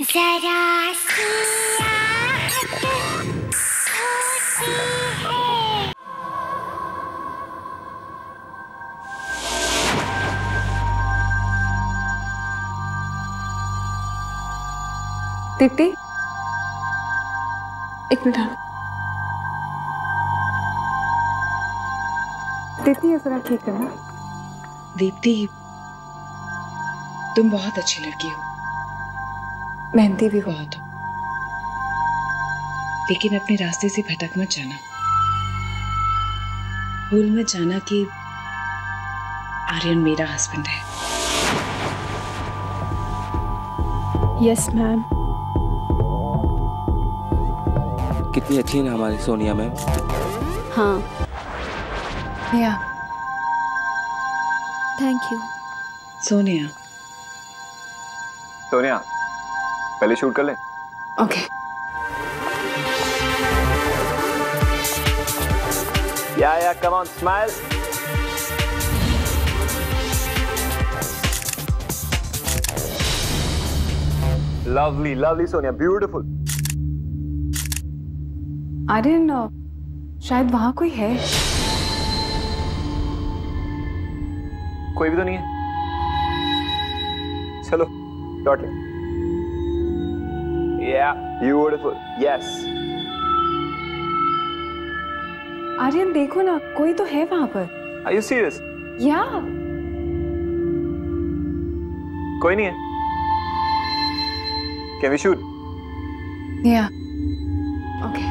जरा सी आहट होती है। दीप्ति, एक मिनट। दीप्ति, ये जरा ठीक करना। दीप्ति, तुम बहुत अच्छी लड़की हो, मेहनती भी बहुत हो, लेकिन अपने रास्ते से भटक मत जाना। भूल मत जाना कि आर्यन मेरा हस्बैंड है। Yes ma'am. कितनी अच्छी है ना हमारी सोनिया मैम। हाँ। या थैंक यू। सोनिया, सोनिया, पहले शूट कर ले। ओके। या come on, smile. Lovely lovely Sonia, beautiful. Aryan, शायद वहां कोई है। कोई भी तो नहीं है। चलो डॉट ले। Yeah, beautiful. Yes. आर्यन देखो ना, कोई तो है वहां पर। Are you serious? या कोई नहीं है। Can we shoot? या ओके।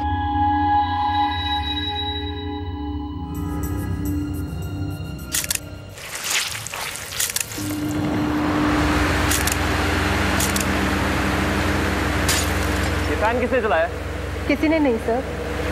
फैन किसने चलाया? किसी ने नहीं सर।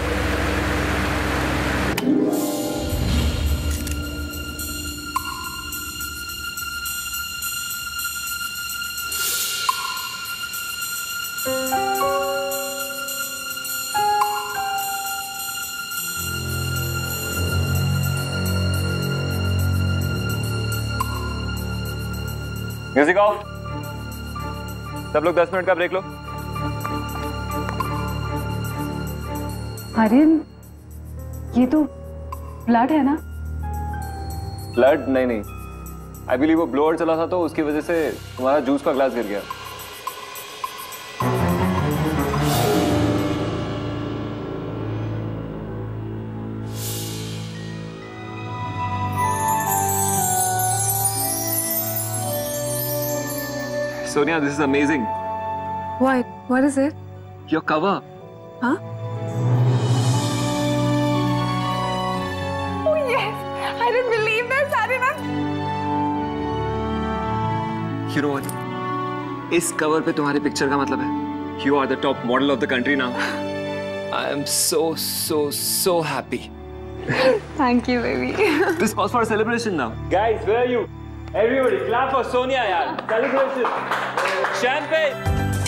Music of. सब लोग 10 मिनट का ब्रेक लो। आर्यन, ये तो ब्लड है ना? ब्लड? नहीं नहीं, आई बिलीव वो ब्लोअर चला था तो उसकी वजह से तुम्हारा जूस का ग्लास गिर गया। Sonia, this is amazing. What is it? Your cover. Huh? Oh yes! I didn't believe this, Aryan. You know what? इस कवर पे तुम्हारी पिक्चर का मतलब है You are the top model of the country now. I am so happy. Thank you, baby. This calls for a celebration now. Guys, where are you? Everybody, clap for Sonia, yaar. Celebration. Champagne.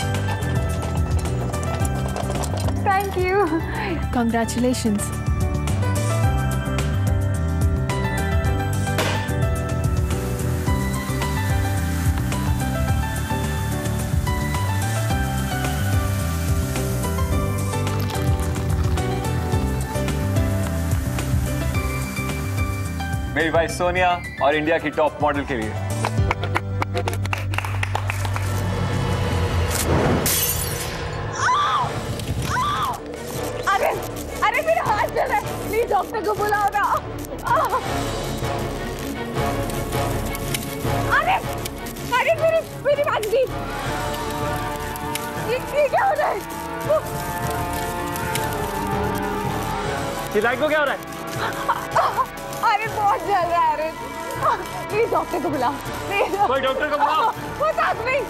Thank you. Congratulations. मेरी wife Sonia और India की top model के लिए। अरे मेरा हाथ जल रहा है, प्लीज डॉक्टर को बुलाओ ना। अरे मेरी बात जी, ये क्या हो रहा है? लाइट को क्या हो रहा है? अरे बहुत जल रहा है। अरे प्लीज डॉक्टर को बुलाओ। कोई डॉक्टर को बुलाओ। वो साथ में।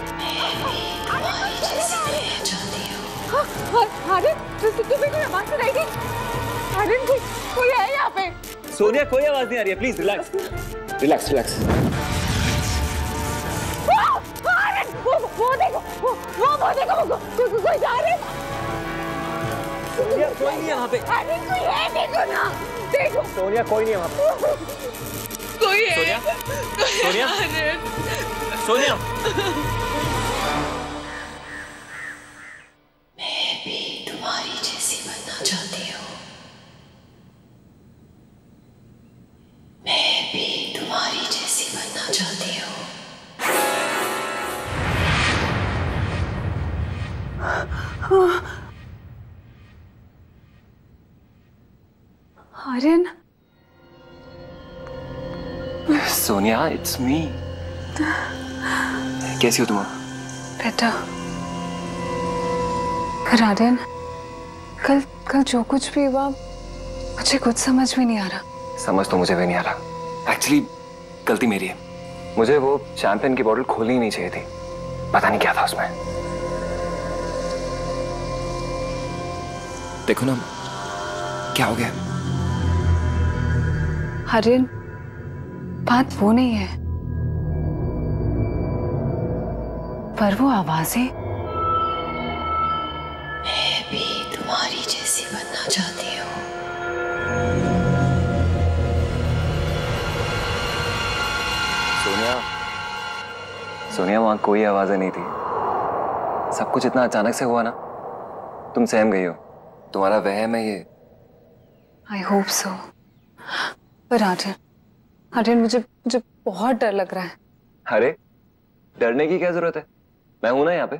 अरे तुम्हें कोई आवाज सुनाई दी? अरे कोई है यहाँ पे? सोनिया, कोई आवाज नहीं आ रही है, प्लीज रिलैक्स। रिलैक्स। वो देखो, कोई जा रहे हैं। सोनिया, कोई नहीं है वहाँ पे। अरे कोई है, देखो ना, देखो। सोनिया, कोई नहीं है वहाँ पे। कोई है। सोनिया। चाहती हो, मैं भी तुम्हारी जैसी बनना चाहती हूँ। Aryan, Sonia, it's me. कैसी हो तुम? बेटा, पर आर्यन, कल जो कुछ भी हुआ मुझे कुछ समझ में नहीं आ रहा। समझ तो मुझे भी नहीं आ रहा। एक्चुअली गलती मेरी है। मुझे वो शैंपेन की बोतल खोलनी नहीं चाहिए थी। पता नहीं क्या था उसमें। देखो ना, क्या हो गया? आर्यन, बात वो नहीं है, पर वो आवाजें। मैं भी तुम्हारी जैसी बनना चाहती हूँ। सोनिया, सोनिया, वहां कोई आवाजें नहीं थी। सब कुछ इतना अचानक से हुआ ना, तुम सहम गई हो। तुम्हारा वहम है ये। I hope so. पर आर्यन, मुझे बहुत डर लग रहा है। अरे, डरने की क्या जरूरत है? मैं हूं ना यहाँ पे।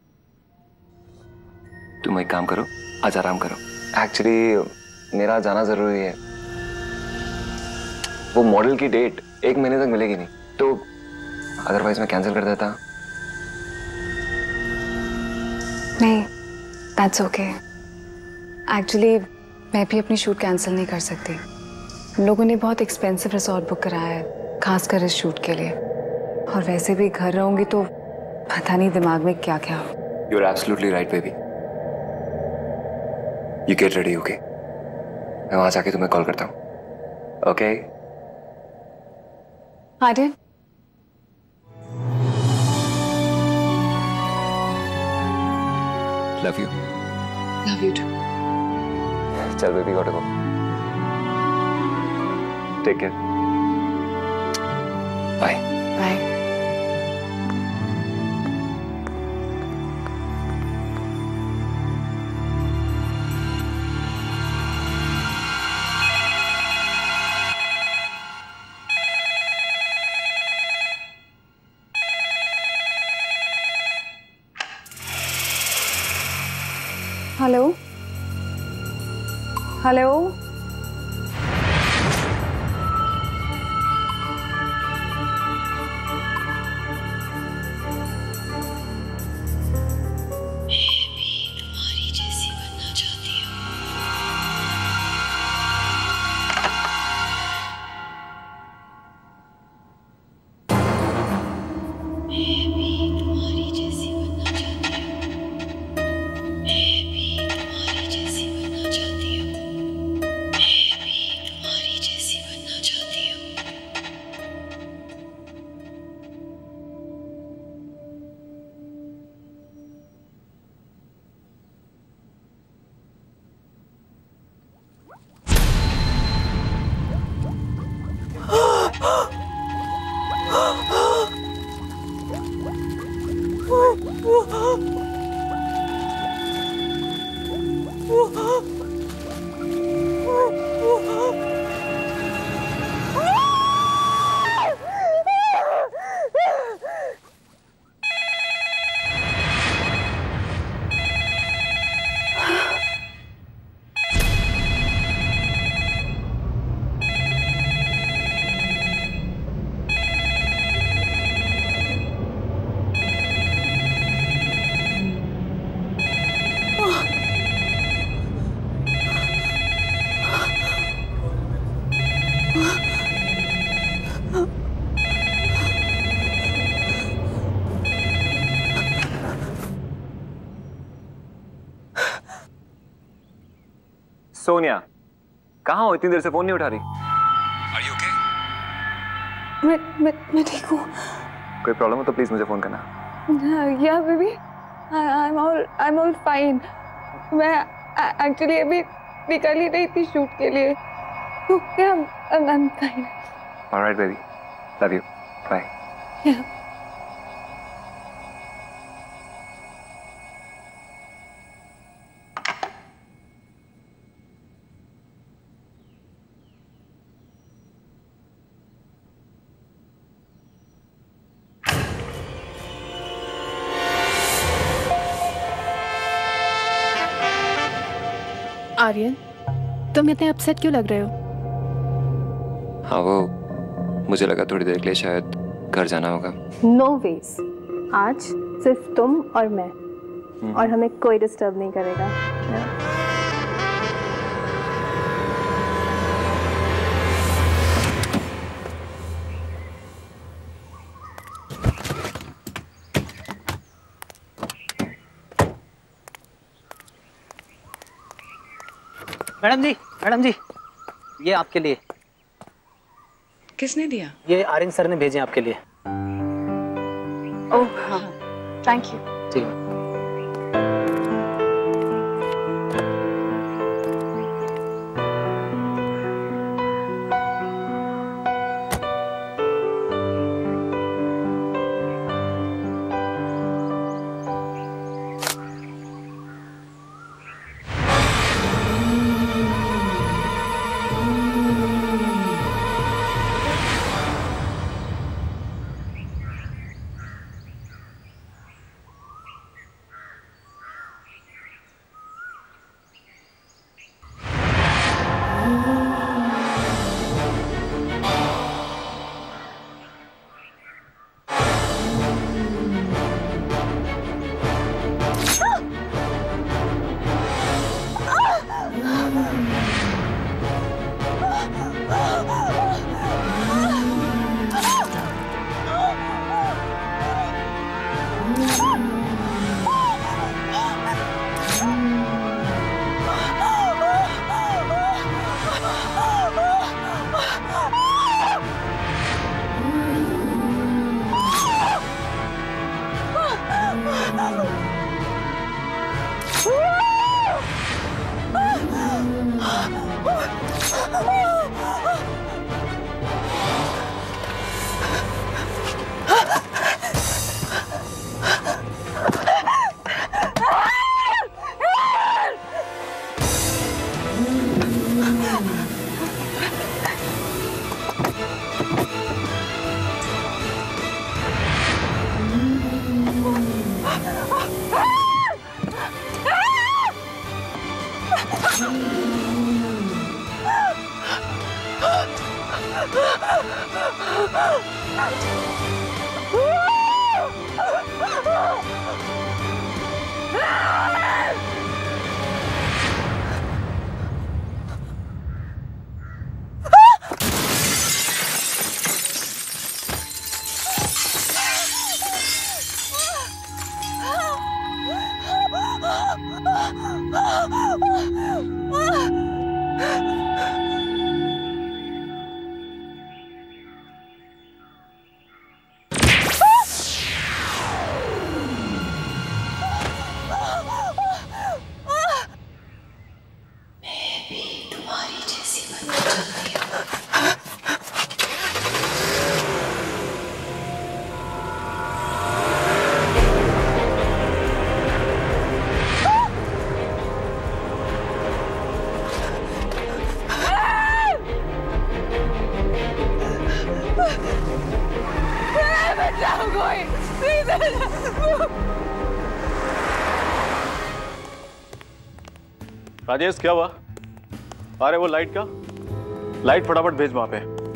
तुम एक काम करो, आज आराम करो। एक्चुअली मेरा जाना जरूरी है। वो मॉडल की डेट 1 महीने तक मिलेगी नहीं, तो अदरवाइज मैं कैंसिल कर देता। नहीं, दैट्स ओके। एक्चुअली मैं भी अपनी शूट कैंसिल नहीं कर सकती। हम लोगों ने बहुत एक्सपेंसिव रिसोर्ट बुक कराया है, खासकर इस शूट के लिए। और वैसे भी घर रहूंगी तो पता नहीं दिमाग में क्या क्या हो। You're absolutely right, baby. You get ready, okay? मैं वहां जाके तुम्हें कॉल करता हूँ, okay? Aryan, Love you. Love you too. चल baby, gotta go. Take care. Bye. Bye. Hello, hello. तुम्हारी जैसी बनना चाहती हूँ। मैं भी तुम्हारी जैसी बनना चाहती हूँ। मैं भी तुम्हारी जैसी बनना चाहती हूँ। मैं भी तुम्हारी जैसी बनना चाहती हूँ। सोनिया, कहाँ हो? इतनी देर से फोन नहीं उठा रही। Are you okay? मैं ठीक हूँ। कोई प्रॉब्लम हो तो प्लीज मुझे फोन करना। या बेबी, I'm all fine। मैं एक्चुअली अभी निकल ही रही थी शूट के लिए, तो I'm fine। All right, baby. Love you. Bye. Yeah. Aryan, तुम इतने अपसेट क्यों लग रहे हो? हाँ वो मुझे लगा थोड़ी देर के लिए शायद घर जाना होगा। नो वेज, आज सिर्फ तुम और मैं, और हमें कोई डिस्टर्ब नहीं करेगा। मैडम जी, ये आपके लिए। किसने दिया? ये आर्यन सर ने भेजे आपके लिए। ओह हाँ, थैंक यू। जी। राजेश क्या हुआ? अरे वो लाइट का, लाइट फटाफट भेज वहां पे।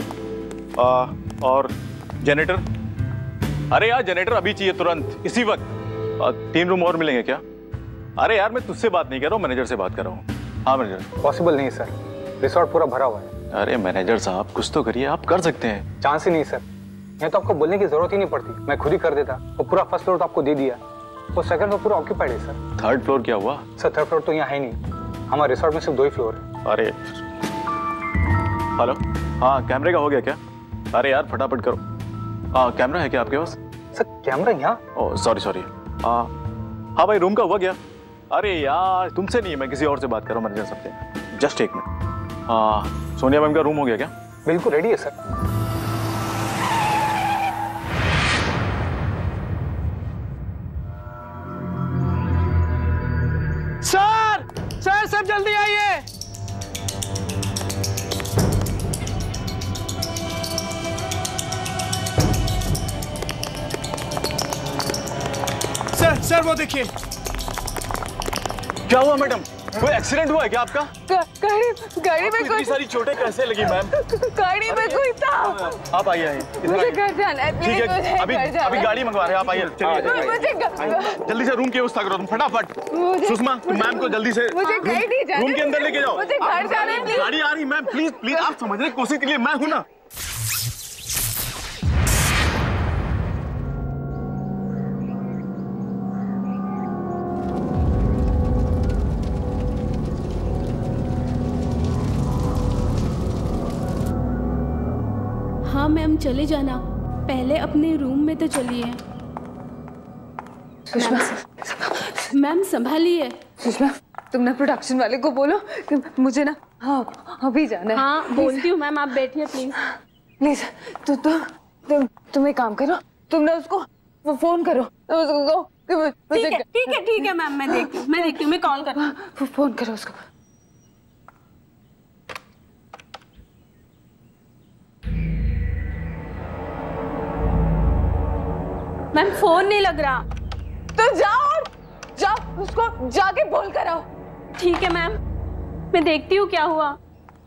और जनरेटर, अरे यार जनरेटर अभी चाहिए तुरंत, इसी वक्त। 3 रूम और मिलेंगे क्या? अरे यार मैं तुझसे बात नहीं कर रहा हूँ, मैनेजर से बात कर रहा हूँ। हाँ मैनेजर। पॉसिबल नहीं सर, रिसोर्ट पूरा भरा हुआ है। अरे मैनेजर साहब कुछ तो करिए, आप कर सकते हैं। चांस ही नहीं सर, मैं तो आपको बोलने की जरूरत ही नहीं पड़ती, मैं खुद ही कर देता। वो पूरा फर्स्ट फ्लोर तो आपको दे दिया, वो सेकंड फ्लोर पूरा ऑक्यूपाइड है सर। थर्ड फ्लोर क्या हुआ? सर थर्ड फ्लोर तो यहाँ है नहीं, हमारे रिसोर्ट में सिर्फ 2 ही फ्लोर है। अरे हेलो, हाँ कैमरे का हो गया क्या? अरे यार फटाफट करो। हाँ कैमरा है क्या आपके पास? सर कैमरा यहाँ? Oh sorry. हाँ भाई रूम का हुआ क्या? अरे यार तुमसे नहीं, मैं किसी और से बात कर रहा हूँ, मैनेजर सबसे। जस्ट एक मिनट। सोनिया मैम का रूम हो गया क्या? बिल्कुल रेडी है सर। सर सब जल्दी आइए। सर वो देखिए। क्या हुआ मैडम? कोई एक्सीडेंट हुआ है क्या आपका? गाड़ी में इतनी सारी चोटें कैसे लगी मैम? गाड़ी में कोई था। आप आइए मुझे घर जाना है, ठीक है, अभी गाड़ी मंगवा रहे हैं, आप आइए, चलिए जल्दी से रूम की व्यवस्था करो तुम, फटाफट। सुषमा, तुम मैम को जल्दी से रूम के अंदर लेके जाओ। मुझे घर जाना है। गाड़ी आ रही मैम, प्लीज प्लीज, आप समझने की कोशिश कीजिए, मैं हूं ना। हाँ मैम, चले जाना, पहले अपने रूम में तो चलिए। मैम संभालिए। सुषमा, तुम ना प्रोडक्शन वाले को बोलो कि मुझे ना अभी जाना है। हाँ बोलती हूँ मैम, आप बैठिए प्लीज। प्लीज तुम एक काम करो, तुम ना उसको फोन करो, उसको ठीक है मैम, मैं देखती हूँ, मैं कॉल करती हूँ। फोन करो उसको। मैम फोन नहीं लग रहा। तो जाओ उसको जाके बोल कर आओ। ठीक है मैम, मैं देखती हूँ क्या हुआ।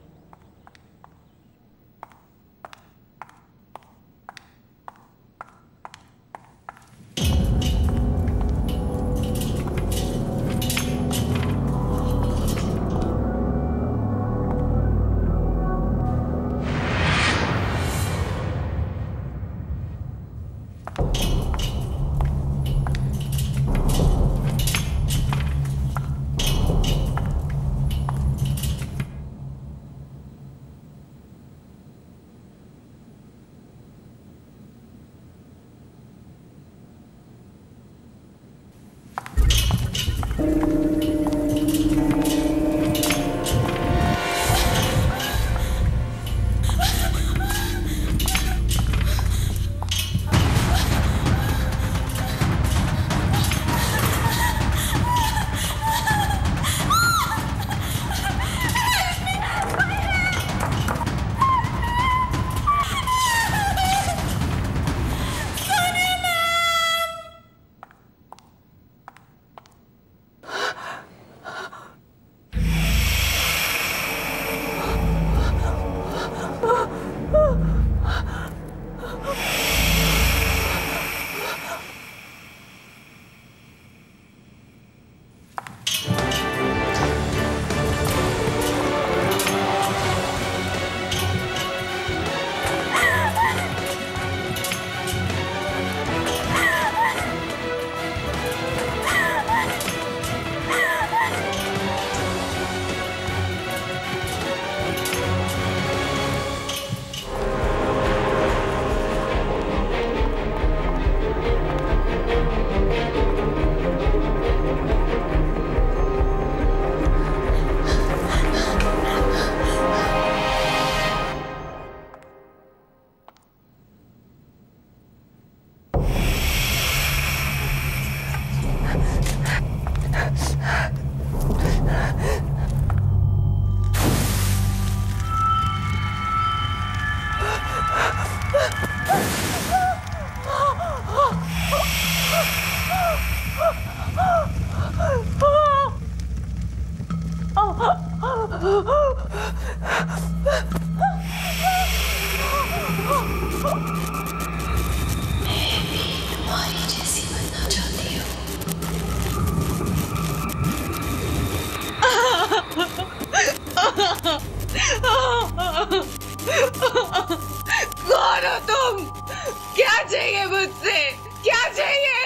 कौन हो तुम? क्या चाहिए मुझसे? क्या चाहिए?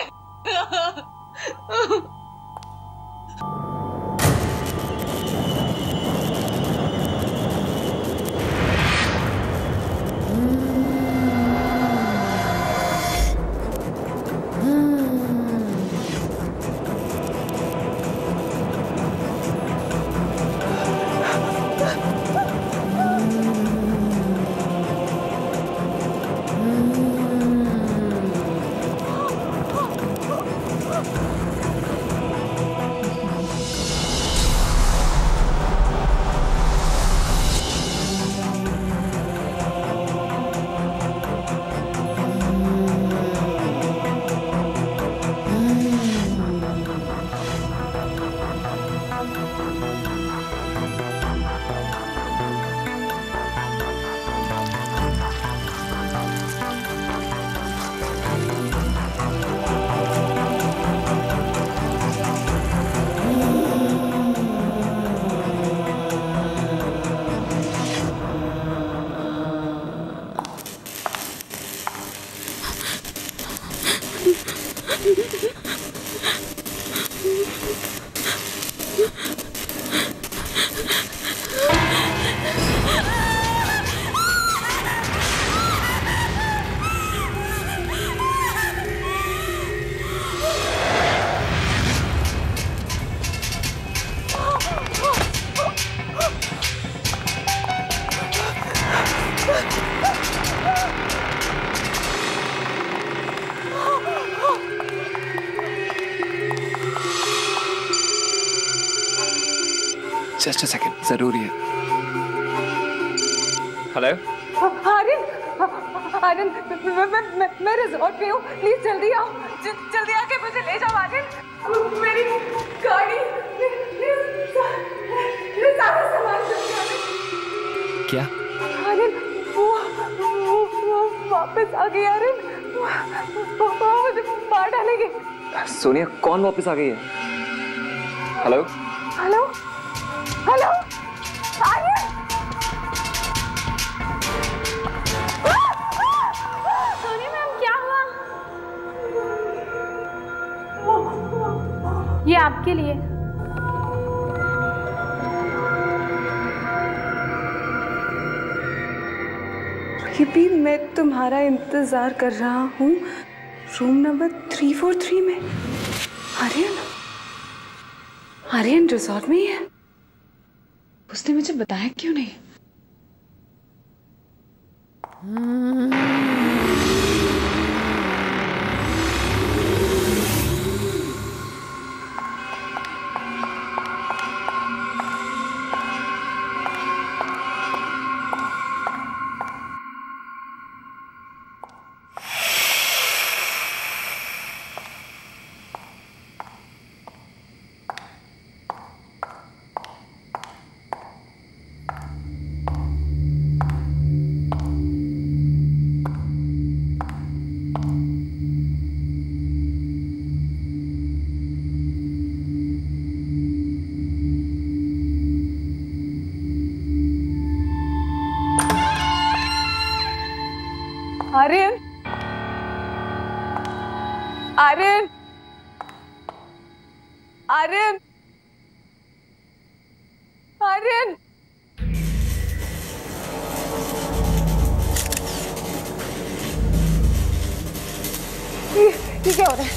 जस्ट अ सेकंड, जरूरी है। हेलो आर्यन, आर्यन, मैं रिजॉर्ट पे हूँ, प्लीज जल्दी आओ, जल्दी आके मुझे ले जाओ आर्यन। मेरी गाड़ी, मेरे सारा सामान जल्दी आ गया। क्या? आर्यन, वो वापस आ गई आर्यन, वो मुझे मार डालेंगे। सोनिया, कौन वापस आ गई है? Hello hello hello Aryan, Sonia ma'am, क्या हुआ? ये आपके लिए। ये भी मैं तुम्हारा इंतजार कर रहा हूँ रूम नंबर 343 में। आर्यन, आर्यन रिजॉर्ट में ही है। उसने मुझे बताया क्यों नहीं? आर्यन, आर्यन, आर्यन, आर्यन, ये क्या हो रहा है?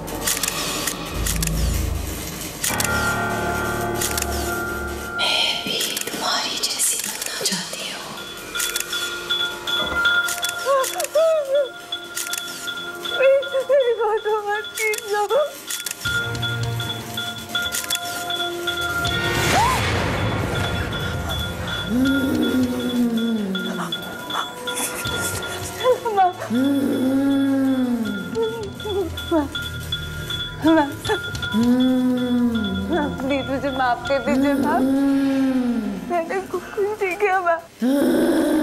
मैं भी तुम्हारी जैसी बनना चाहती हूँ। मेरी बात मत कीजिए। प्लीज मुझे माफ कर दीजिए मैम, मैंने कुछ नहीं किया मैम।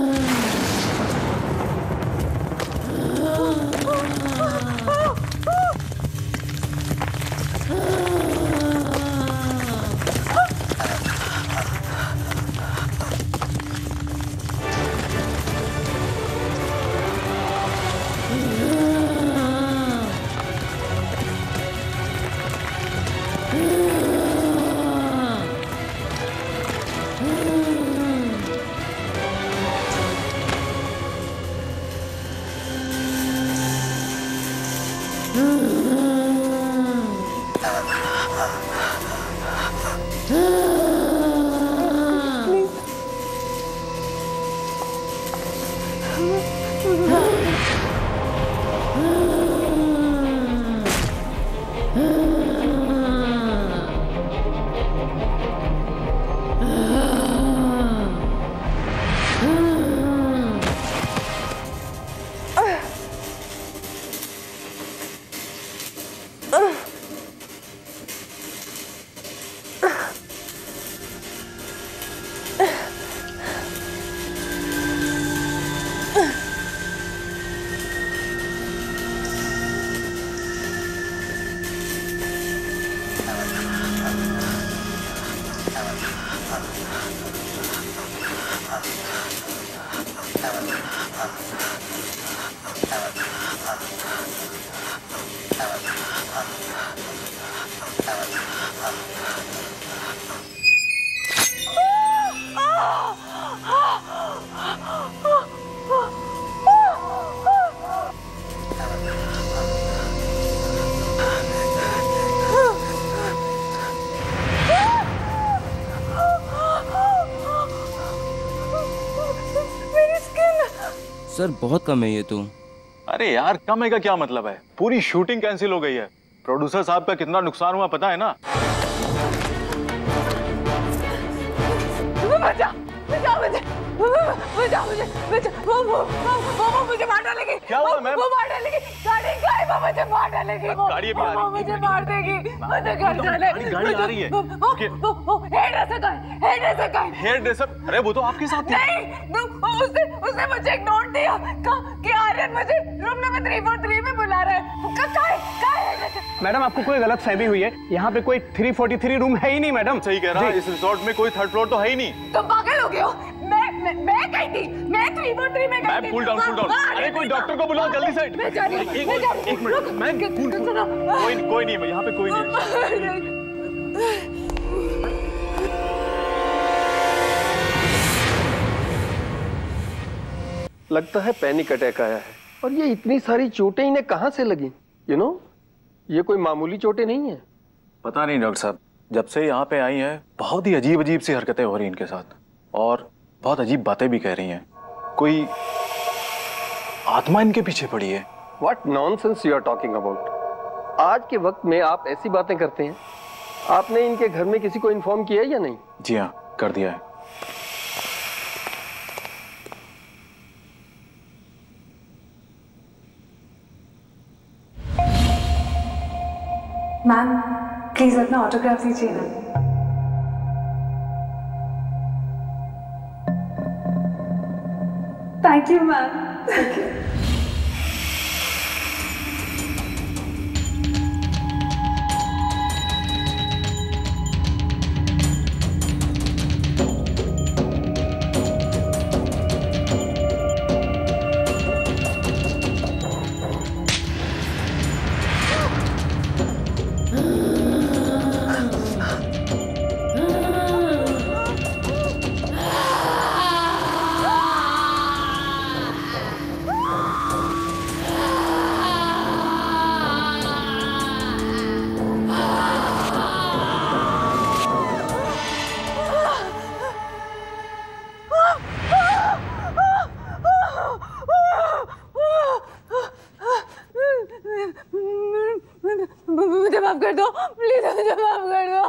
सर बहुत कम है ये तो। अरे यार कम है का क्या मतलब है? पूरी शूटिंग कैंसिल हो गई है। प्रोड्यूसर साहब का कितना नुकसान हुआ पता है ना? बचा बचा मुझे बचा मुझे बचा वो मुझे मार डालेगी। क्या हुआ मैम? वो मार डालेगी। गाड़ी गाड़ी वो मुझे मार डालेगी। गाड़ी अभी आ रही है। मुझे मार देगी। मुझे घर जाने। गाड़ी आ रही है। हेयर ड्रेसर का है। Hairdresser? अरे वो तो आपके साथ थी। नहीं, उसने मुझे एक नोट दिया कि आर्यन मुझे रूम नंबर 343 में बुला रहा है। मैडम आपको कोई गलत फहमी हुई है, यहाँ पे कोई 343 रूम है ही नहीं मैडम। सही कह रहा है, इस रिसोर्ट में कोई थर्ड फ्लोर तो है ही नहीं। तुम पागल हो गए हो? मैं गई थी, मैं 343 में गई थी। Cool down cool down. अरे कोई डॉक्टर को बुलाओ जल्दी से। मैं जा रही हूँ। एक मिनट मैम, कोई नहीं, यहाँ पे कोई नहीं। लगता है पैनिक अटैक आया है। और ये इतनी सारी चोटें इन्हें कहां से लगी? ये कोई मामूली चोटें नहीं है। पता नहीं डॉक्टर साहब, जब से यहाँ पे आई हैं बहुत ही अजीब अजीब सी हरकतें हो रही हैं इनके साथ, और बहुत अजीब बातें भी कह रही हैं। कोई आत्मा इनके पीछे पड़ी है। What nonsense you are talking about? आज के वक्त में आप ऐसी बातें करते हैं? आपने इनके घर में किसी को इन्फॉर्म किया या नहीं? जी हाँ, कर दिया है। मैम प्लीज अपना ऑटोग्राफ दीजिए ना। Thank you ma'am. Thank you. मुझे माफ कर दो प्लीज, मुझे माफ कर दो।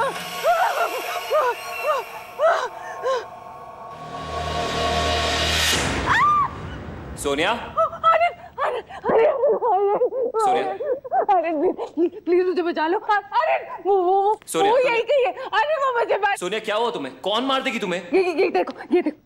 सोनिया, अरे प्लीज मुझे बचा लो। अरे वो सोनिया, यही कही है। अरे वो मुझे सोनिया क्या हुआ तुम्हें? कौन मार देगी तुम्हें? ये देखो, ये देखो।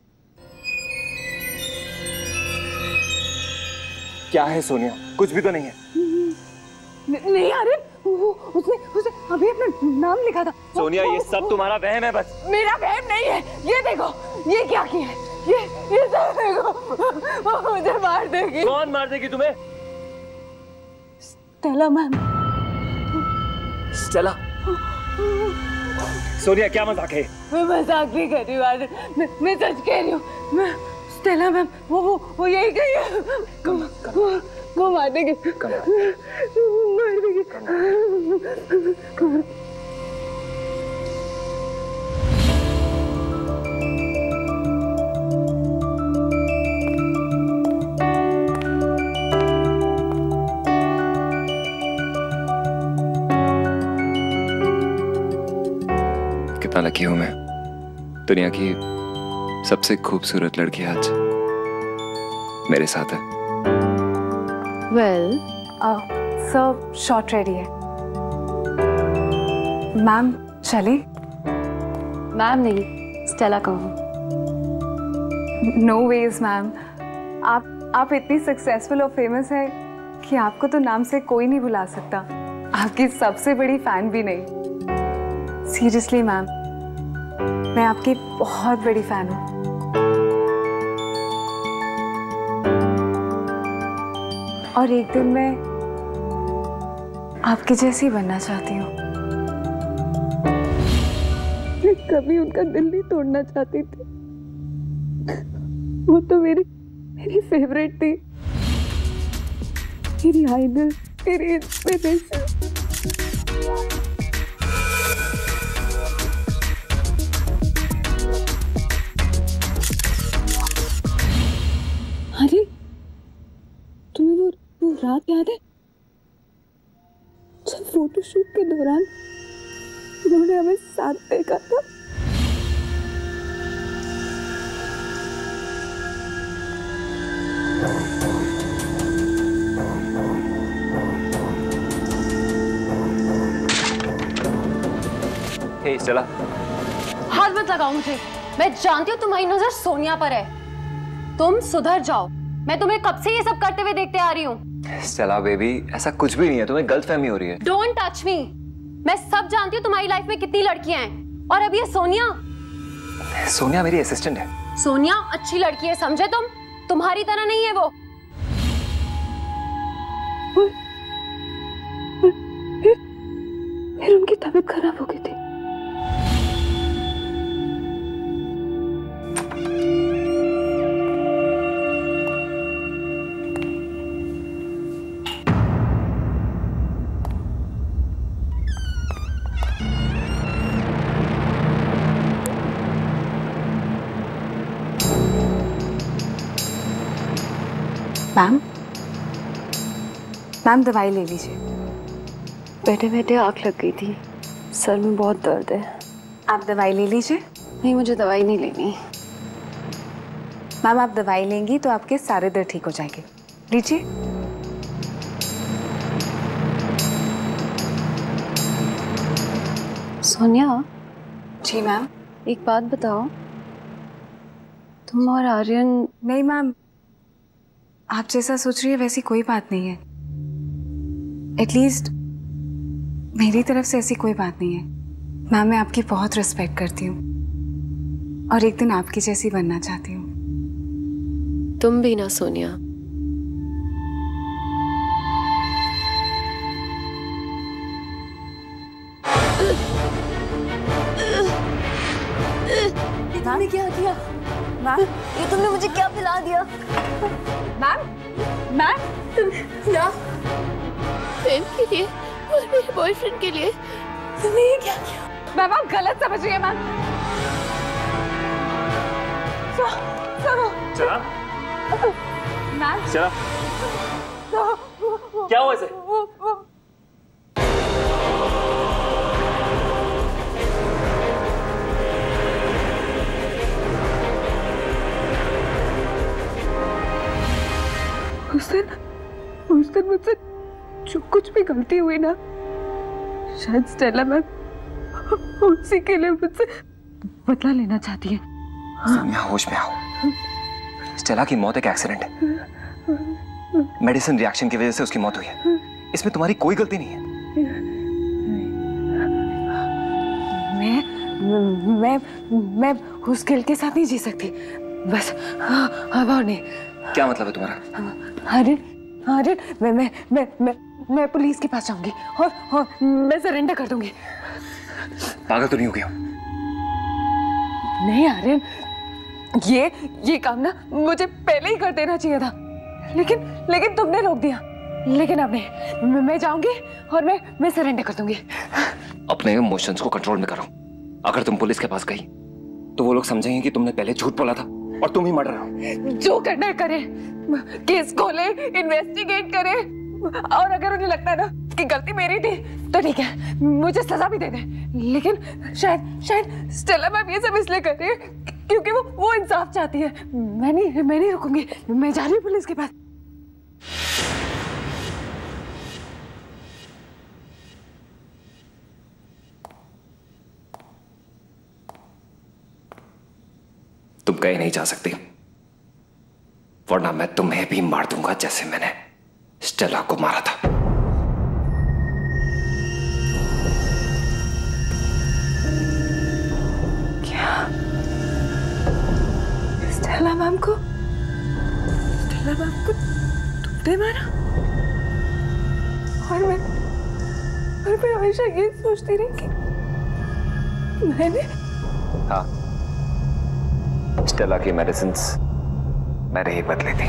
क्या है सोनिया? कुछ भी तो नहीं है। नहीं अरे उसने अभी अपना नाम लिखा था। सोनिया ये सब तुम्हारा वहम है बस। मेरा वहम नहीं है। ये देखो, ये क्या किया है? ये सब देखो, वो मुझे मार देगी। कौन मार देगी तुम्हें? Stella ma'am. स्टेला? सोनिया क्या मजाक है? मैं मजाक नहीं कर रही हूँ, मैं सच कह रही हूँ। स्टेला मैम वो यही कही है। वो मार देगी। मार देगी। कितना लकी हूं मैं। दुनिया की सबसे खूबसूरत लड़की आज मेरे साथ है। वेल सर शॉट रेडी है। मैम चले? मैम नहीं, स्टेला कहूँ। नो वेज मैम, आप इतनी सक्सेसफुल और फेमस है कि आपको तो नाम से कोई नहीं बुला सकता। आपकी सबसे बड़ी फैन भी नहीं। सीरियसली मैम, मैं आपकी बहुत बड़ी फैन हूँ। और एक दिन मैं आपकी जैसी बनना चाहती हूँ। मैं कभी उनका दिल नहीं तोड़ना चाहती थी। वो तो मेरी फेवरेट थी, मेरी आइडल, मेरी इंस्पिरेशन। अरे तुम्हें वो रात याद है जब फोटोशूट के दौरान उन्होंने हमें साथ देखा था? हे स्टेला, हाथ मत लगाओ मुझे। मैं जानती हूँ तुम्हारी नजर सोनिया पर है। तुम सुधर जाओ। मैं तुम्हें कब से ये सब करते हुए देखते आ रही हूँ। स्टेला बेबी, ऐसा कुछ भी नहीं है, तुम्हें गलतफहमी हो रही है। Don't touch me. मैं सब जानती हूँ तुम्हारी लाइफ में कितनी लड़कियां हैं, और अब ये सोनिया। सोनिया मेरी असिस्टेंट है। सोनिया अच्छी लड़की है, समझे तुम? तुम्हारी तरह नहीं है वो। फिर उनकी तबीयत खराब हो गई थी। मैम, मैम दवाई ले लीजिए। बैठे बैठे आँख लग गई थी, सर में बहुत दर्द है। आप दवाई ले लीजिए। नहीं, मुझे दवाई नहीं लेनी। मैम, आप दवाई लेंगी तो आपके सारे दर्द ठीक हो जाएंगे। लीजिए। सोनिया। जी मैम। एक बात बताओ, तुम और आर्यन? नहीं मैम, आप जैसा सोच रही है वैसी कोई बात नहीं है। एटलीस्ट मेरी तरफ से ऐसी कोई बात नहीं है। मैम, मैं आपकी बहुत रिस्पेक्ट करती हूँ और एक दिन आपकी जैसी बनना चाहती हूँ। तुम भी ना सोनिया। तुमने क्या किया? मैम, ये तुमने मुझे क्या पिला दिया? मैम, मैम, क्या? प्रेम के लिए और मेरे बॉयफ्रेंड के लिए तुमने ये क्या किया? मैम, आप गलत समझ रही हैं मैम। सुनो। चला। मैम। चला। क्या हुआ इसे? उस दिन मुझसे जो कुछ भी गलती हुई ना, शायद स्टेला मैम उसी के लिए मुझसे बदला लेना चाहती है। सोनिया, होश में आओ। स्टेला की मौत एक एक्सीडेंट है। मेडिसिन रिएक्शन की वजह से उसकी मौत हुई है। इसमें तुम्हारी कोई गलती नहीं है। मैं उस गिल्ट के साथ नहीं जी सकती। बस अब और नहीं। क्या मतलब है तुम्हारा? आर्यन, मैं पुलिस के पास जाऊंगी और मैं सरेंडर कर दूंगी। पागल तो नहीं हो गया? नहीं आर्यन, ये काम ना मुझे पहले ही कर देना चाहिए था, लेकिन तुमने रोक दिया। लेकिन अब नहीं, मैं जाऊंगी और मैं सरेंडर कर दूंगी। अपने इमोशंस को कंट्रोल में करो। अगर तुम पुलिस के पास गई तो वो लोग समझेंगे कि तुमने पहले झूठ बोला था और तुम ही मर्डर हो। जो करना है करे, केस खोले, इन्वेस्टिगेट करे, और अगर उन्हें लगता है ना कि गलती मेरी थी तो ठीक है, मुझे सजा भी दे दे। लेकिन शायद स्टेला मैम ये सब इसलिए कर रही है क्योंकि वो इंसाफ चाहती है। मैं नहीं रुकूंगी। मैं जा रही हूँ पुलिस के पास। तुम कहीं नहीं जा सकती, वरना मैं तुम्हें भी मार दूंगा जैसे मैंने स्टेला को मारा था। क्या? स्टेला मैम को तुमने मारा? और मैं हमेशा ये सोचती रही कि मैंने। हाँ, स्टेला की मेडिसिन्स मैंने ही बदली थी।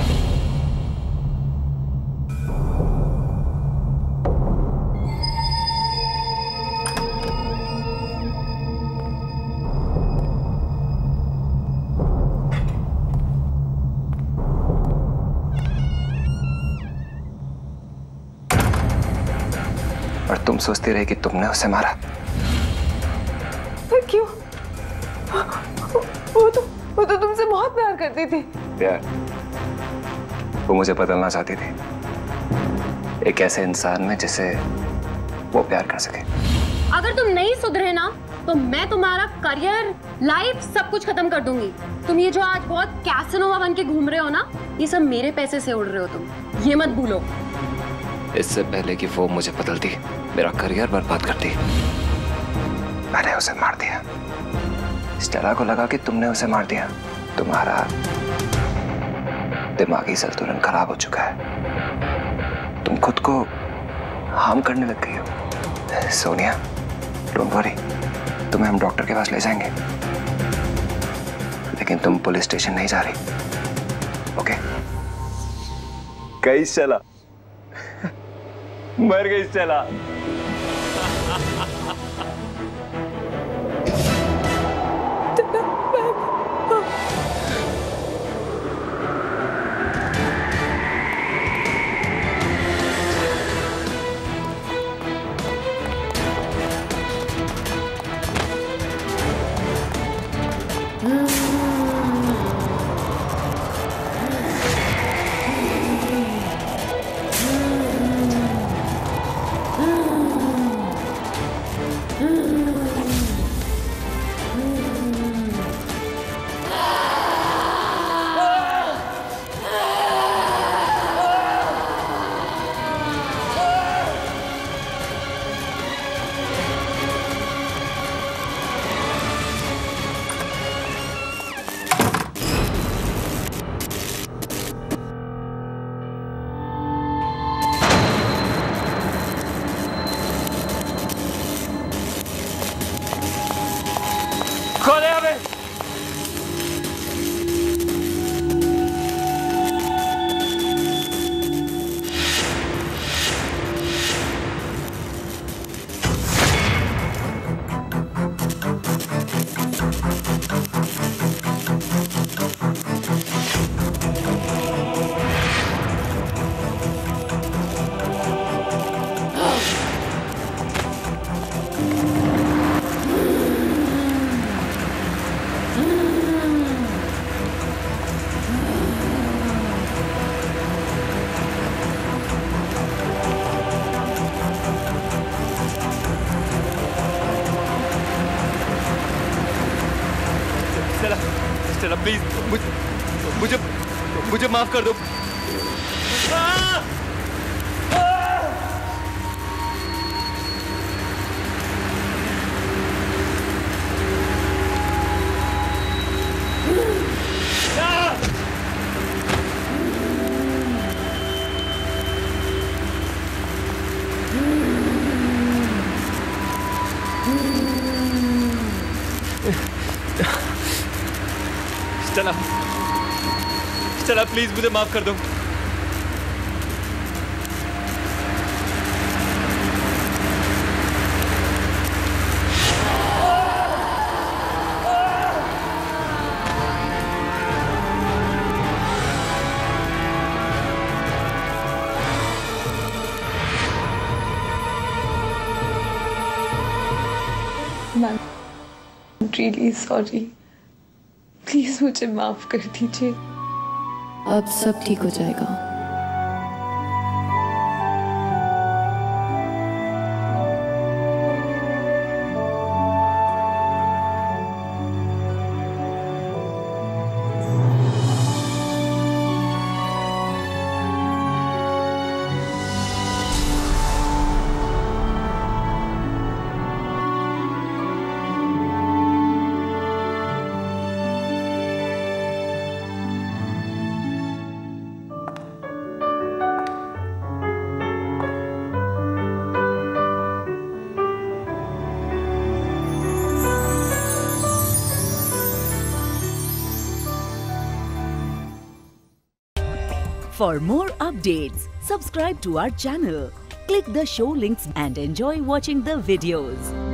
और तुम सोचती रही कि तुमने उसे मारा। पर क्यों? वो तो तुमसे बहुत प्यार करती थी। प्यार? वो मुझे बदलना चाहती थी, एक ऐसे इंसान में जिसे वो प्यार कर सके। अगर तुम नहीं सुधरे ना तो मैं तुम्हारा करियर, लाइफ सब कुछ खत्म कर दूंगी। तुम ये जो आज बहुत कैसनोवा बन के घूम रहे हो ना, ये सब मेरे पैसे से उड़ रहे हो तुम, ये मत भूलो। इससे पहले कि वो मुझे बदलती, मेरा करियर बर्बाद करती, मैंने उसे मार दिया। स्टेला को लगा कि तुमने उसे मार दिया। तुम्हारा दिमागी संतुलन खराब हो चुका है, तुम खुद को हार्म करने लग गई हो। सोनिया, डोंट वरी, तुम्हें हम डॉक्टर के पास ले जाएंगे, लेकिन तुम पुलिस स्टेशन नहीं जा रही, ओके? गई स्टेला, मर गई स्टेला। स्टेला प्लीज मुझे माफ कर दो। स्टेला प्लीज मुझे माफ कर दो। I'm really sorry. प्लीज मुझे माफ कर दीजिए। अब सब ठीक हो जाएगा। For more updates, subscribe to our channel, click the show links and enjoy watching the videos.